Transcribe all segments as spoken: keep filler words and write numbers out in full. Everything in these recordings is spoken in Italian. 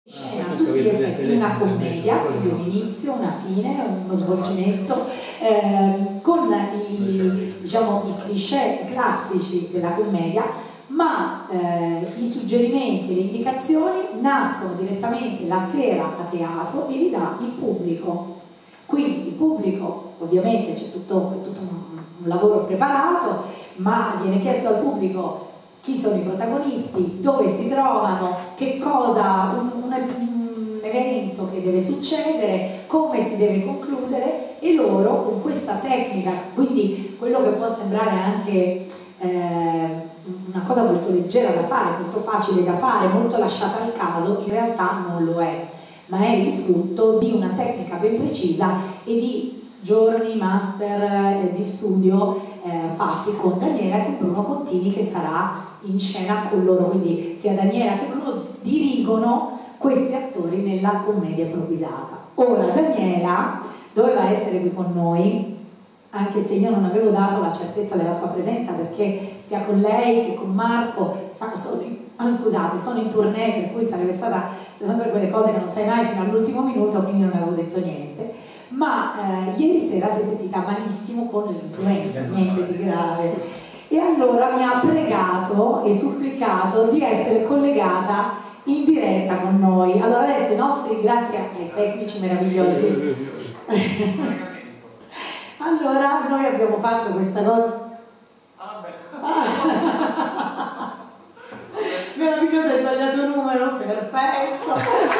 Scena a tutti gli effetti una commedia, quindi un inizio, una fine, uno svolgimento, eh, con i, diciamo, i cliché classici della commedia, ma eh, i suggerimenti e le indicazioni nascono direttamente la sera a teatro e li dà il pubblico. Quindi il pubblico, ovviamente c'è tutto, tutto un, un lavoro preparato, ma viene chiesto al pubblico chi sono i protagonisti, dove si trovano, che cosa, un, un, un evento che deve succedere, come si deve concludere, e loro con questa tecnica, quindi quello che può sembrare anche eh, una cosa molto leggera da fare, molto facile da fare, molto lasciata al caso, in realtà non lo è, ma è il frutto di una tecnica ben precisa e di giorni, master eh, di studio eh, fatti con Daniela e con Bruno Contini, che sarà in scena con loro, quindi sia Daniela che Bruno dirigono questi attori nella commedia improvvisata. Ora Daniela doveva essere qui con noi, anche se io non avevo dato la certezza della sua presenza, perché sia con lei che con Marco sono in, oh, scusate, sono in tournée, per cui sarebbe stata sempre quelle cose che non sai mai fino all'ultimo minuto, quindi non avevo detto niente. Ma eh, ieri sera si è sentita malissimo con l'influenza, niente di grave, e allora mi ha pregato e supplicato di essere collegata in diretta con noi. Allora adesso i nostri, grazie ai tecnici meravigliosi, allora noi abbiamo fatto questa cosa meraviglioso, hai sbagliato il numero, perfetto.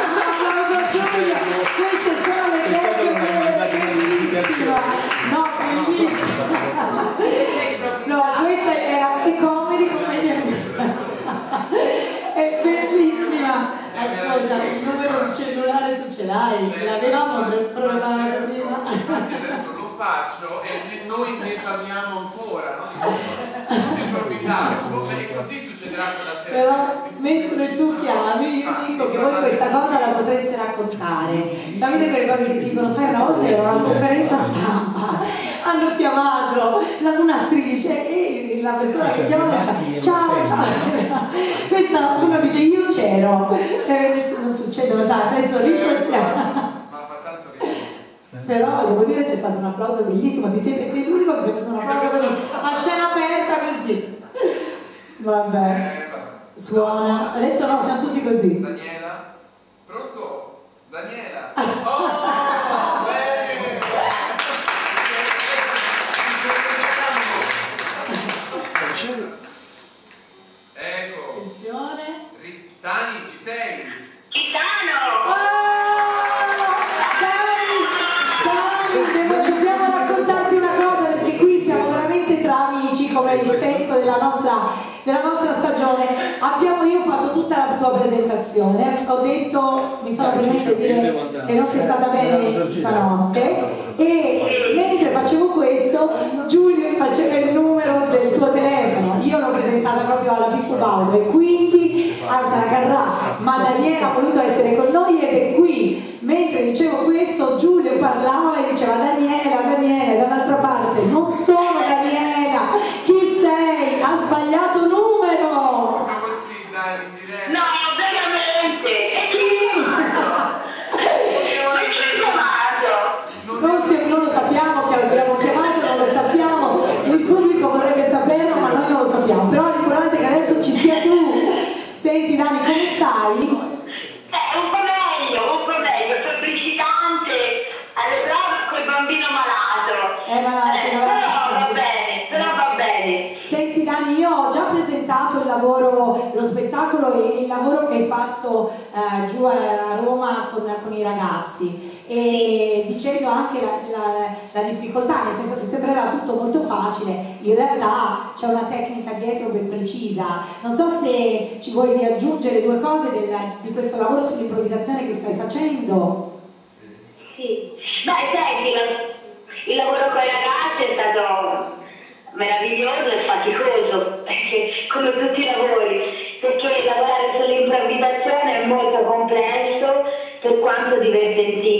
Queste sono le bellissima, no, bellissima. No, questa era e comedy commedia. È bellissima. Ascolta, il numero di cellulare tu ce l'hai, l'avevamo preparato prima. Infatti adesso lo faccio e noi ne parliamo ancora, no? Tutto improvvisato, e così succederà quella sera. Però mentre tu chiami io dico che voi questa cosa la potreste raccontare. Sapete quelle cose che dicono, sai, una volta era una conferenza stampa, hanno chiamato un'attrice e la persona che chiamava diceva ciao ciao, questa uno dice io c'ero e adesso non succede, ma adesso riflettiamo. Però devo dire c'è stato un applauso bellissimo, ti sei, sei l'unico che si è preso un applauso così, a scena aperta così. Vabbè, suona, adesso no, siamo tutti così. Daniela? Pronto? Daniela? Oh, bene! Ecco. Attenzione. Dani, ci sei? Gitano! Dobbiamo raccontarti una cosa, perché qui siamo veramente tra amici, come il senso della nostra, della nostra stagione. Abbiamo, io ho fatto tutta la tua presentazione, ho detto, mi sono permessa di dire che non sei stata bene stanotte, e mentre facevo questo Giulio faceva il numero del tuo telefono, io l'ho presentata proprio alla Pippo Baudo e quindi alza la carrà, ma Daniela ha voluto essere con noi ed è qui. Mentre dicevo questo Giulio parlava e diceva Daniela, Daniela, e dall'altra parte non sono Daniela, chi sei? Ha sbagliato numero! Ma così, dai, in diretta. No, veramente! Sì! Non ci ho chiamato! Non, si, non lo sappiamo che abbiamo chiamato, non lo sappiamo, il pubblico vorrebbe saperlo ma noi non lo sappiamo, però l'importante è che adesso ci sia tu. Senti Dani, come stai? Eh, un po' meglio, un po' meglio, febbricitante, alle prove col bambino malato. È malato, eh, malato. Però va bene, però va bene. Senti Dani, io ho già presentato il lavoro, lo spettacolo e il lavoro che hai fatto eh, giù a Roma con, con i ragazzi, e dicendo anche la, la, la difficoltà, nel senso che sembrava tutto molto facile, in realtà c'è una tecnica dietro ben precisa. Non so se ci vuoi aggiungere due cose del, di questo lavoro sull'improvvisazione che stai facendo. Sì, beh senti, il, il lavoro con i ragazzi è stato meraviglioso e faticoso, perché come tutti i lavori, perché lavorare sull'improvvisazione è molto complesso, per quanto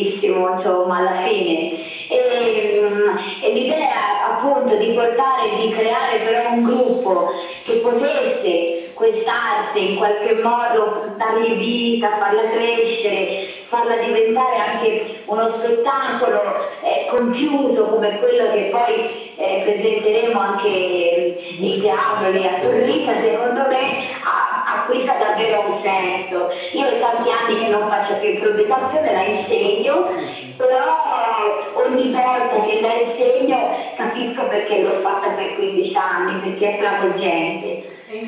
divertentissimo, insomma, alla fine. E, e l'idea appunto di portare, di creare però un gruppo che potesse quest'arte in qualche modo dargli vita, farla crescere, farla diventare anche uno spettacolo eh, compiuto come quello che poi eh, presenteremo anche in teatro lì a Torrita, secondo me ha, acquista davvero un senso. Io ho tanti anni che non faccio più improvvisazione, la insegno, però ogni volta che la insegno capisco perché l'ho fatta per quindici anni, perché è travolgente,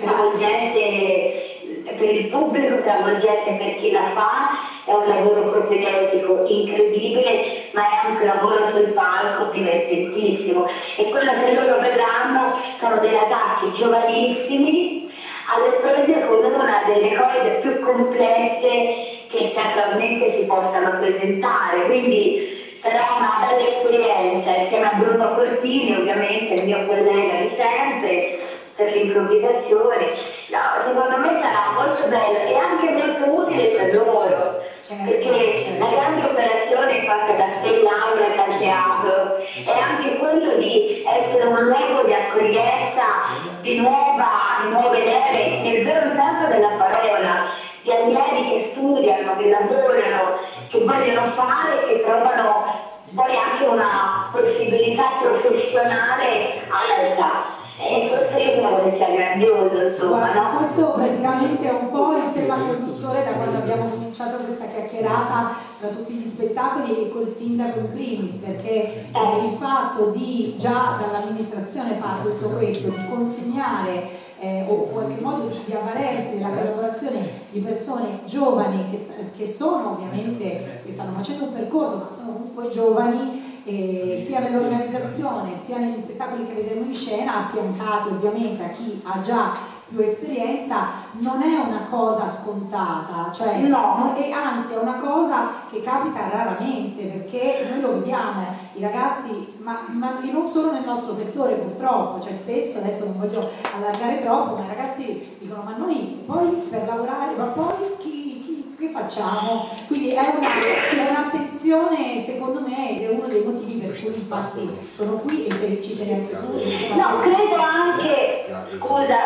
travolgente per il pubblico, travolgente per chi la fa. È un lavoro propedeutico incredibile, ma è anche un lavoro sul palco divertentissimo, e quello che loro vedranno sono dei ragazzi giovanissimi alle prese con una delle cose più complesse che teatralmente si possano presentare, quindi sarà una bella esperienza insieme a Bruno Cortini, ovviamente il mio collega di sempre per l'improvvisazione. No, secondo me sarà molto bello e anche molto utile per loro, perché la grande operazione fatta da te, Laura, e dal teatro è anche quello di essere un luogo di accoglienza di, nuova, di nuove leve, nel vero senso della parola, di allievi che studiano, che lavorano, che vogliono fare, che trovano poi anche una possibilità professionale all'altà. E questo io trovo che sia grandioso, insomma. Guarda, no? questo praticamente è un po' il tema conduttore da quando abbiamo cominciato questa chiacchierata tra tutti gli spettacoli e col sindaco in primis, perché eh, il fatto di, già dall'amministrazione parte tutto questo, di consegnare eh, o in qualche modo di avvalersi della collaborazione di persone giovani che, che sono ovviamente, che stanno facendo un percorso, ma sono comunque giovani, Eh, sia nell'organizzazione sia negli spettacoli che vedremo in scena, affiancati ovviamente a chi ha già più esperienza, non è una cosa scontata, cioè, no. non, e anzi è una cosa che capita raramente, perché noi lo vediamo, i ragazzi, ma, ma e non solo nel nostro settore purtroppo, cioè spesso, adesso non voglio allargare troppo, ma i ragazzi dicono ma noi poi per lavorare, ma poi chi che facciamo? Quindi è un'attenzione, un secondo me, ed è uno dei motivi per cui infatti sono qui, e se ci sei anche tu. No, credo anche, scusa,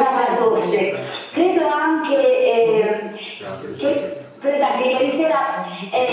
tosse, credo anche eh, che, per esempio, ieri sera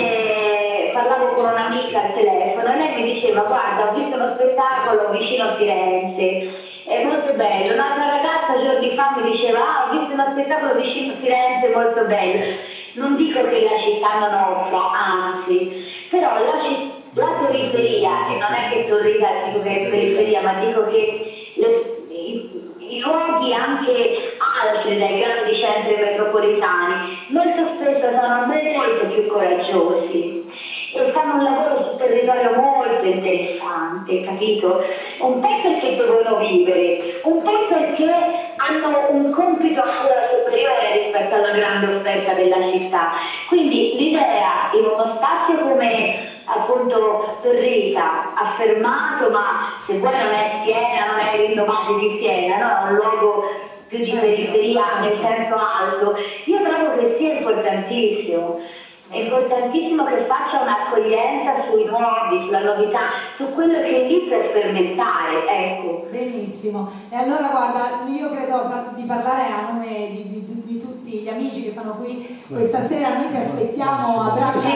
eh, parlavo con un'amica al telefono e lei mi diceva guarda, ho visto uno spettacolo vicino a Firenze, è molto bello. Un'altra ragazza giorni fa mi diceva ah, ho visto uno spettacolo vicino a Firenze, molto bello. Non dico che la città non offra, anzi, però la, la periferia, e non è che Torrita dico che è periferia, ma dico che le, i, i luoghi anche altri dai grandi centri metropolitani molto spesso sono molto più coraggiosi e fanno un lavoro sul territorio molto interessante, capito? Un po' perché devono vivere, un po' perché hanno un compito ancora superiore rispetto alla grande offerta della città. Quindi l'idea in uno spazio come appunto Torrita, affermato, ma se vuoi non è Siena, non è l'indomani di Siena, no? È un luogo più di periferia nel senso alto, io trovo che sia importantissimo. È importantissimo che faccia un'accoglienza sui nuovi, sulla novità, su quello che è lì per fermentare, ecco. Benissimo. E allora guarda, io credo di parlare a nome di, di, di tutti gli amici che sono qui questa sera, noi ti aspettiamo a braccia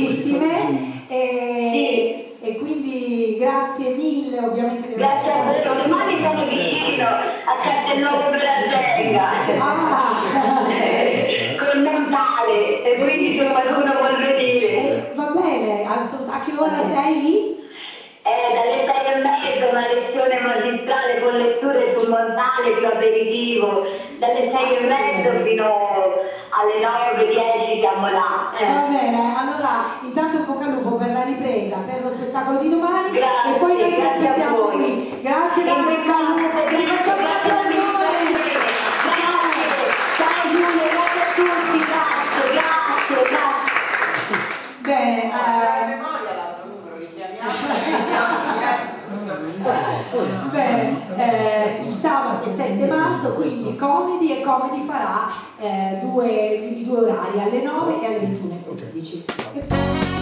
aperte e, e quindi grazie mille ovviamente. Grazie a voi, domani sono vicino a Castelnuovo Bellasenga. Ah! Con Montale, e quindi se qualcuno vuol venire. Eh, va bene, a che ora sei lì? Eh, dalle sei e mezza una lezione magistrale con letture sul Montale più aperitivo, dalle sei e mezza fino alle nove dieci siamo là. Eh. Va bene, allora intanto bocca al lupo per la ripresa, per lo spettacolo di domani. Grazie, e poi noi ti aspettiamo qui. Grazie da voi, vi facciamo un applauso. Bene, eh... Bene, eh, il sabato sette marzo, quindi Comedy, e Comedy farà eh, due, due orari, alle nove e alle ventuno e quindici.